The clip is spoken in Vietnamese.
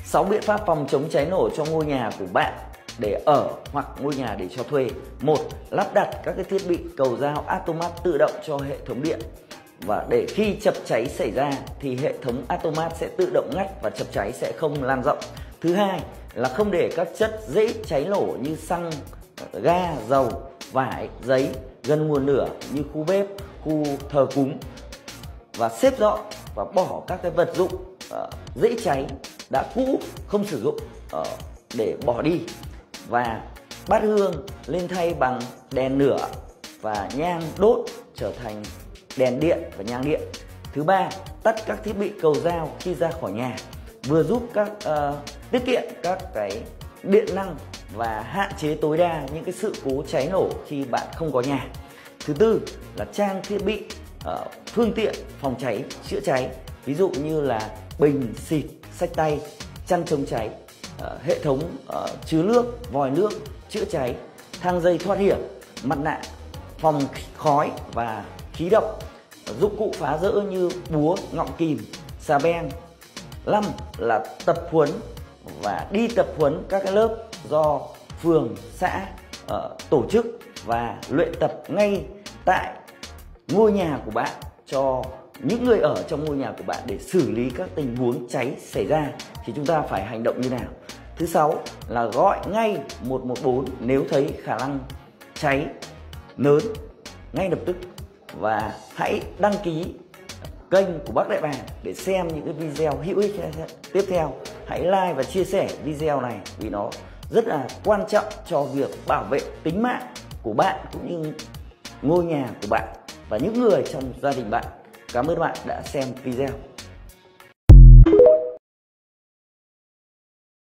6 biện pháp phòng chống cháy nổ cho ngôi nhà của bạn để ở hoặc ngôi nhà để cho thuê. 1. Lắp đặt các cái thiết bị cầu dao automat tự động cho hệ thống điện. Và để khi chập cháy xảy ra thì hệ thống automat sẽ tự động ngắt và chập cháy sẽ không lan rộng. Thứ hai là không để các chất dễ cháy nổ như xăng, ga, dầu, vải, giấy gần nguồn lửa như khu bếp, khu thờ cúng. Và xếp dọn và bỏ các cái vật dụng dễ cháy đã cũ không sử dụng để bỏ đi. Và bát hương lên thay bằng đèn lửa và nhang đốt trở thành đèn điện và nhang điện. Thứ ba, tắt các thiết bị cầu dao khi ra khỏi nhà, vừa giúp tiết kiệm các cái điện năng và hạn chế tối đa những cái sự cố cháy nổ khi bạn không có nhà. Thứ tư là trang thiết bị phương tiện phòng cháy chữa cháy, ví dụ như là bình xịt, xách tay, chăn chống cháy, hệ thống chứa nước, vòi nước chữa cháy, thang dây thoát hiểm, mặt nạ phòng khói và khí độc, dụng cụ phá rỡ như búa, ngọn kìm, xà beng. 5 là tập huấn và đi tập huấn các cái lớp do phường, xã tổ chức và luyện tập ngay tại ngôi nhà của bạn cho những người ở trong ngôi nhà của bạn để xử lý các tình huống cháy xảy ra thì chúng ta phải hành động như nào. Thứ 6 là gọi ngay 114 nếu thấy khả năng cháy lớn ngay lập tức. Và hãy đăng ký kênh của Bác Đại Bàng để xem những cái video hữu ích tiếp theo. Hãy like và chia sẻ video này vì nó rất là quan trọng cho việc bảo vệ tính mạng của bạn cũng như ngôi nhà của bạn và những người trong gia đình bạn. Cảm ơn bạn đã xem video.